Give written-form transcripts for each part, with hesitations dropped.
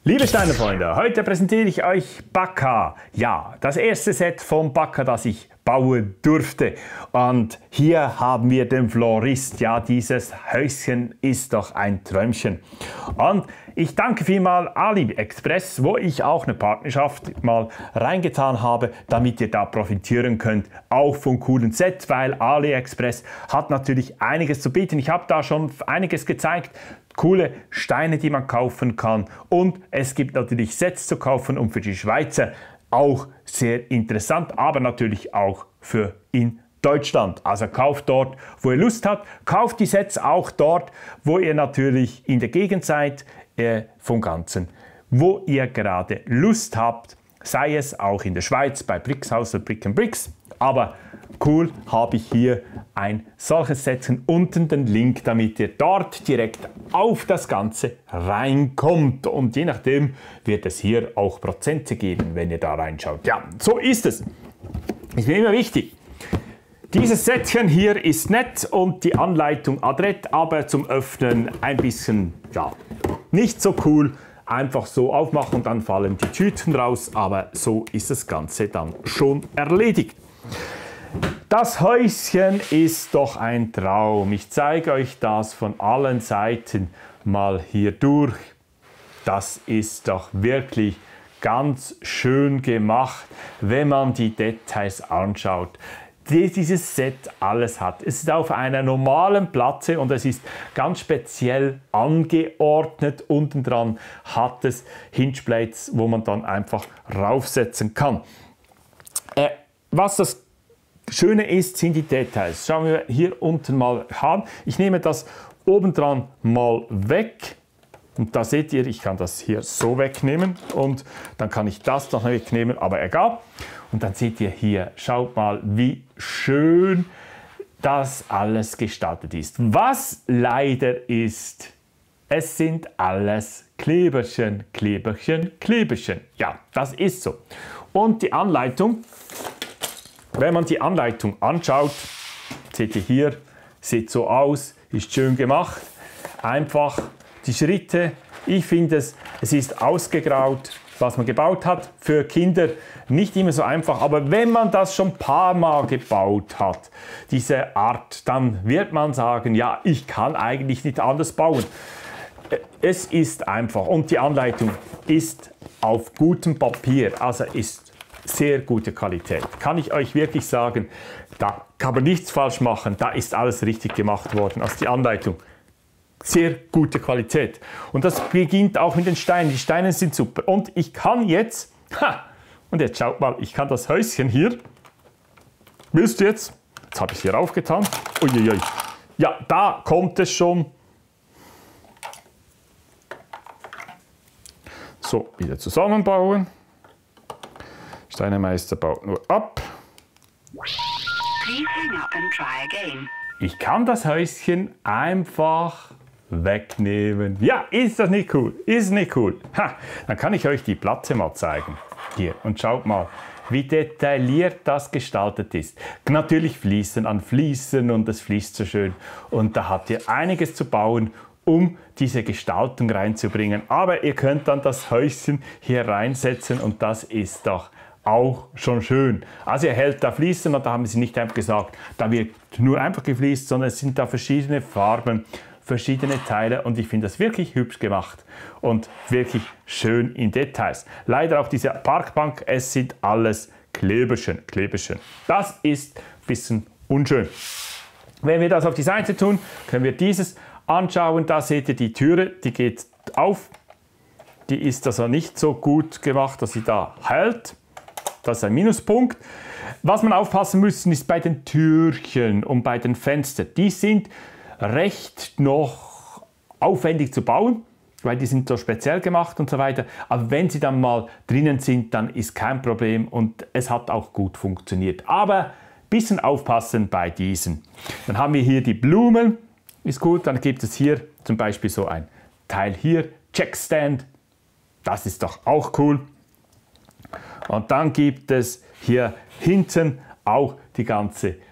Liebe Steinerfreunde, heute präsentiere ich euch Bacca. Ja, das erste Set von Bacca, das ich bauen durfte. Und hier haben wir den Florist. Ja, dieses Häuschen ist doch ein Träumchen. Und ich danke vielmals AliExpress, wo ich auch eine Partnerschaft mal reingetan habe, damit ihr da profitieren könnt, auch vom coolen Set, weil AliExpress hat natürlich einiges zu bieten. Ich habe da schon einiges gezeigt. Coole Steine, die man kaufen kann, und es gibt natürlich Sets zu kaufen und für die Schweizer auch sehr interessant, aber natürlich auch für in Deutschland. Also kauft dort, wo ihr Lust habt, kauft die Sets auch dort, wo ihr natürlich in der Gegend seid, vom Ganzen, wo ihr gerade Lust habt, sei es auch in der Schweiz bei Brixhaus oder Brick & Bricks, aber cool, habe ich hier ein solches Set, unten den Link, damit ihr dort direkt auf das Ganze reinkommt. Und je nachdem wird es hier auch Prozente geben, wenn ihr da reinschaut. Ja, so ist es. Ist mir immer wichtig. Dieses Setchen hier ist nett und die Anleitung adrett, aber zum Öffnen ein bisschen, ja, nicht so cool. Einfach so aufmachen und dann fallen die Tüten raus, aber so ist das Ganze dann schon erledigt. Das Häuschen ist doch ein Traum. Ich zeige euch das von allen Seiten mal hier durch. Das ist doch wirklich ganz schön gemacht, wenn man die Details anschaut. Dieses Set alles hat. Es ist auf einer normalen Platte und es ist ganz speziell angeordnet. Unten dran hat es Hingeplates, wo man dann einfach raufsetzen kann. Was das Schöne ist, sind die Details. Schauen wir hier unten mal an. Ich nehme das oben dran mal weg. Und da seht ihr, ich kann das hier so wegnehmen und dann kann ich das noch wegnehmen, aber egal. Und dann seht ihr hier, schaut mal, wie schön das alles gestaltet ist. Was leider ist, es sind alles Kleberchen, Kleberchen, Kleberchen. Ja, das ist so. Und die Anleitung, wenn man die Anleitung anschaut, seht ihr hier, sieht so aus, ist schön gemacht. Einfach die Schritte, ich finde es ist ausgegraut, was man gebaut hat. Für Kinder nicht immer so einfach, aber wenn man das schon ein paar Mal gebaut hat, diese Art, dann wird man sagen, ja, ich kann eigentlich nicht anders bauen. Es ist einfach und die Anleitung ist auf gutem Papier, also ist sehr gute Qualität. Kann ich euch wirklich sagen, da kann man nichts falsch machen, da ist alles richtig gemacht worden. Also die Anleitung, sehr gute Qualität. Und das beginnt auch mit den Steinen. Die Steine sind super. Und ich kann jetzt, und jetzt schaut mal, ich kann das Häuschen hier, willst du jetzt habe ich es hier aufgetan, uiuiui, ja, da kommt es schon. So, wieder zusammenbauen. Steinemeister baut nur ab. Ich kann das Häuschen einfach wegnehmen. Ja, ist das nicht cool? Ist nicht cool? Ha, dann kann ich euch die Platte mal zeigen. Hier, und schaut mal, wie detailliert das gestaltet ist. Natürlich Fliesen an Fliesen und es fließt so schön. Und da habt ihr einiges zu bauen, um diese Gestaltung reinzubringen. Aber ihr könnt dann das Häuschen hier reinsetzen und das ist doch auch schon schön. Also ihr hält da Fliesen und da haben sie nicht einfach gesagt, da wird nur einfach gefliest, sondern es sind da verschiedene Farben, verschiedene Teile und ich finde das wirklich hübsch gemacht und wirklich schön in Details. Leider auch diese Parkbank, es sind alles Kleberchen, Kleberchen. Das ist ein bisschen unschön. Wenn wir das auf die Seite tun, können wir dieses anschauen. Da seht ihr die Türe, die geht auf. Die ist also nicht so gut gemacht, dass sie da hält. Das ist ein Minuspunkt. Was man aufpassen müssen, ist bei den Türchen und bei den Fenstern. Die sind recht noch aufwendig zu bauen, weil die sind so speziell gemacht und so weiter. Aber wenn sie dann mal drinnen sind, dann ist kein Problem und es hat auch gut funktioniert. Aber ein bisschen aufpassen bei diesen. Dann haben wir hier die Blumen, ist gut. Dann gibt es hier zum Beispiel so ein Teil hier, Checkstand. Das ist doch auch cool. Und dann gibt es hier hinten auch die ganze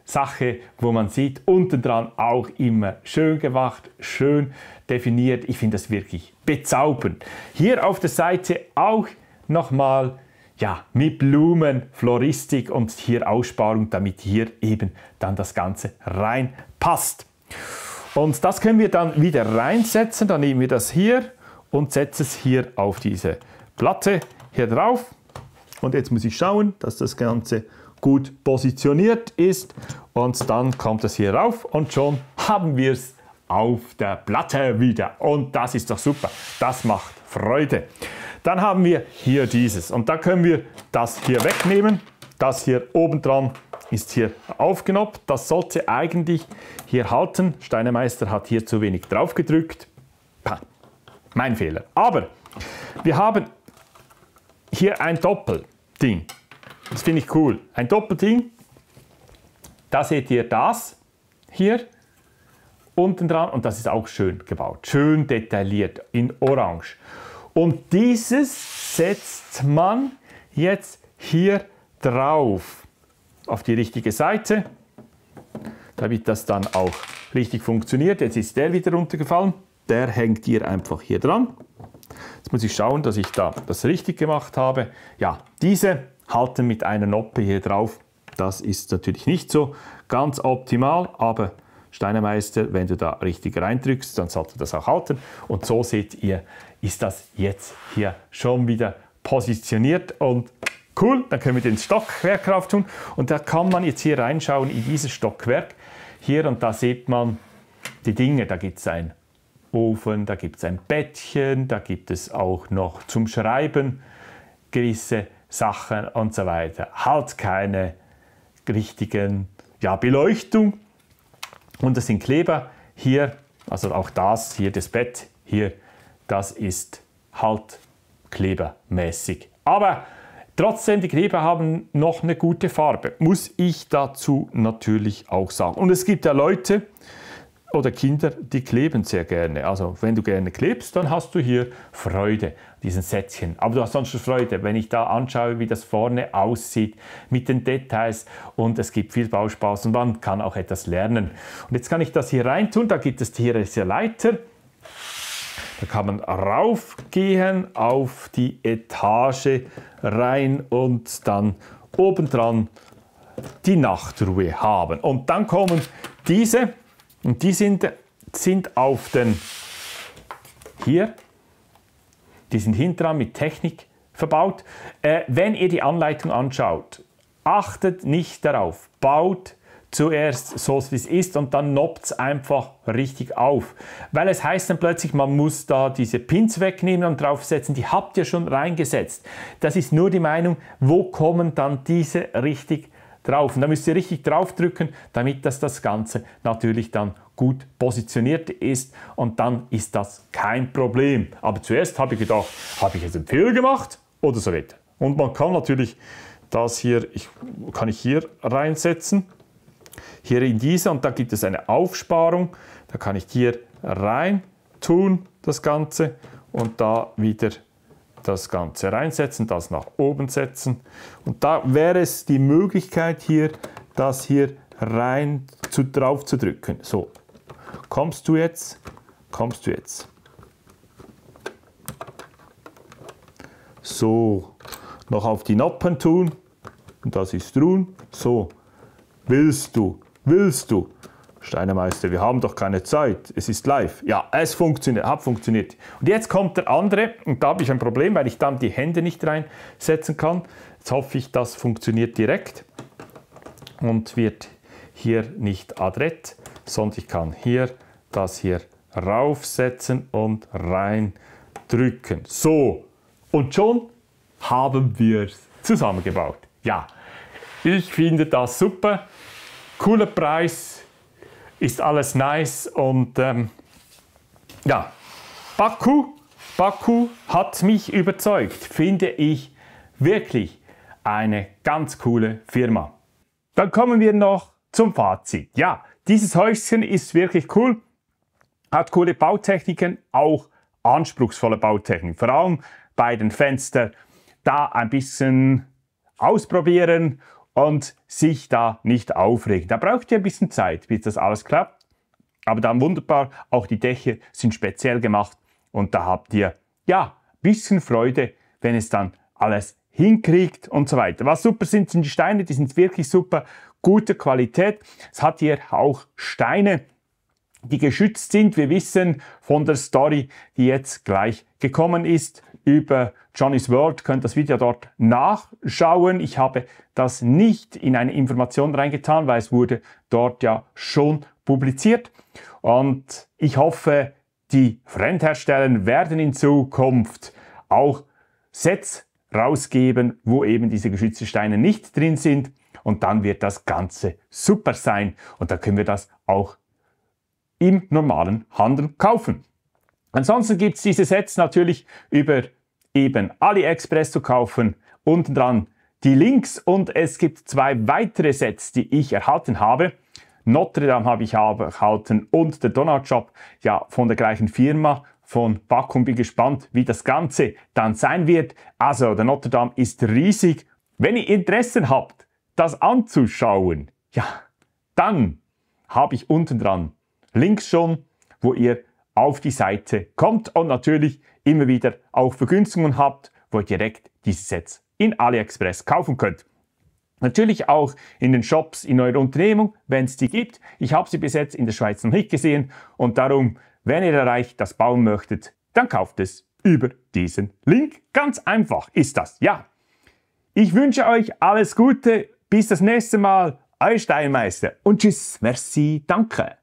Sache, wo man sieht, unten dran auch immer schön gemacht, schön definiert. Ich finde das wirklich bezaubernd. Hier auf der Seite auch nochmal ja, mit Blumen, Floristik und hier Aussparung, damit hier eben dann das Ganze reinpasst. Und das können wir dann wieder reinsetzen. Dann nehmen wir das hier und setzen es hier auf diese Platte hier drauf. Und jetzt muss ich schauen, dass das Ganze gut positioniert ist. Und dann kommt es hier rauf und schon haben wir es auf der Platte wieder. Und das ist doch super. Das macht Freude. Dann haben wir hier dieses. Und da können wir das hier wegnehmen. Das hier oben dran ist hier aufgenoppt. Das sollte eigentlich hier halten. Steinemeister hat hier zu wenig drauf gedrückt. Mein Fehler. Aber wir haben hier ein Doppelding. Das finde ich cool. Ein Doppelding. Da seht ihr das hier unten dran. Und das ist auch schön gebaut. Schön detailliert in Orange. Und dieses setzt man jetzt hier drauf. Auf die richtige Seite. Damit das dann auch richtig funktioniert. Jetzt ist der wieder runtergefallen. Der hängt hier einfach hier dran. Jetzt muss ich schauen, dass ich da das richtig gemacht habe. Ja, diese halten mit einer Noppe hier drauf. Das ist natürlich nicht so ganz optimal, aber Steinemeister, wenn du da richtig reindrückst, dann sollte das auch halten. Und so seht ihr, ist das jetzt hier schon wieder positioniert und cool. Dann können wir den Stockwerk drauf tun und da kann man jetzt hier reinschauen in dieses Stockwerk. Hier und da sieht man die Dinge, da gibt es ein Ofen, da gibt es ein Bettchen, da gibt es auch noch zum Schreiben gewisse Sachen und so weiter. Halt keine richtigen Beleuchtung. Und das sind Kleber hier, also auch das, hier das Bett, hier, das ist halt klebermäßig. Aber trotzdem, die Kleber haben noch eine gute Farbe, muss ich dazu natürlich auch sagen. Und es gibt ja Leute oder Kinder, die kleben sehr gerne. Also wenn du gerne klebst, dann hast du hier Freude, diesen Sätzchen. Aber du hast sonst schon Freude, wenn ich da anschaue, wie das vorne aussieht, mit den Details. Und es gibt viel Bauspaß und man kann auch etwas lernen. Und jetzt kann ich das hier rein tun. Da gibt es hier diese Leiter. Da kann man raufgehen auf die Etage rein und dann obendran die Nachtruhe haben. Und dann kommen diese. Und die sind auf den, hier, die sind hinten dran mit Technik verbaut. Wenn ihr die Anleitung anschaut, achtet nicht darauf, baut zuerst so wie es ist und dann noppt es einfach richtig auf. Weil es heißt dann plötzlich, man muss da diese Pins wegnehmen und draufsetzen, die habt ihr schon reingesetzt. Das ist nur die Meinung, wo kommen dann diese richtig drauf. Und da müsst ihr richtig drauf drücken, damit das Ganze natürlich dann gut positioniert ist und dann ist das kein Problem. Aber zuerst habe ich gedacht, habe ich jetzt einen Fehler gemacht oder so weiter. Und man kann natürlich das hier, kann ich hier reinsetzen, hier in diese und da gibt es eine Aufsparung, da kann ich hier rein tun, das Ganze und da wieder das Ganze reinsetzen, das nach oben setzen und da wäre es die Möglichkeit hier, das hier rein drauf zu drücken. So, kommst du jetzt? So, noch auf die Noppen tun und das ist tun. So, willst du? Steinemeister, wir haben doch keine Zeit, es ist live. Ja, es funktioniert, hat funktioniert. Und jetzt kommt der andere und da habe ich ein Problem, weil ich dann die Hände nicht reinsetzen kann. Jetzt hoffe ich, das funktioniert direkt und wird hier nicht adrett, sondern ich kann hier das hier raufsetzen und rein drücken. So, und schon haben wir es zusammengebaut. Ja, ich finde das super, cooler Preis. Ist alles nice und ja, Baku hat mich überzeugt, finde ich wirklich eine ganz coole Firma. Dann kommen wir noch zum Fazit. Ja, dieses Häuschen ist wirklich cool, hat coole Bautechniken, auch anspruchsvolle Bautechnik, vor allem bei den Fenstern, da ein bisschen ausprobieren und sich da nicht aufregen. Da braucht ihr ein bisschen Zeit, bis das alles klappt. Aber dann wunderbar, auch die Dächer sind speziell gemacht und da habt ihr, ja, ein bisschen Freude, wenn es dann alles hinkriegt und so weiter. Was super sind die Steine, die sind wirklich super, gute Qualität. Es hat hier auch Steine, die geschützt sind. Wir wissen von der Story, die jetzt gleich gekommen ist, über Johnny's World, könnt das Video dort nachschauen. Ich habe das nicht in eine Information reingetan, weil es wurde dort ja schon publiziert. Und ich hoffe, die Fremdhersteller werden in Zukunft auch Sets rausgeben, wo eben diese geschützten Steine nicht drin sind. Und dann wird das Ganze super sein. Und dann können wir das auch im normalen Handel kaufen. Ansonsten gibt es diese Sets natürlich über eben AliExpress zu kaufen. Unten dran die Links und es gibt 2 weitere Sets, die ich erhalten habe. Notre Dame habe ich erhalten und der Donut Shop, ja, von der gleichen Firma, von Backum. Bin gespannt, wie das Ganze dann sein wird. Also, der Notre Dame ist riesig. Wenn ihr Interesse habt, das anzuschauen, ja, dann habe ich unten dran Links schon, wo ihr auf die Seite kommt und natürlich immer wieder auch Vergünstigungen habt, wo ihr direkt diese Sets in AliExpress kaufen könnt. Natürlich auch in den Shops in eurer Unternehmung, wenn es die gibt. Ich habe sie bis jetzt in der Schweiz noch nicht gesehen und darum, wenn ihr erreicht das bauen möchtet, dann kauft es über diesen Link. Ganz einfach ist das, ja. Ich wünsche euch alles Gute, bis das nächste Mal, euer Steinmeister und tschüss, merci, danke.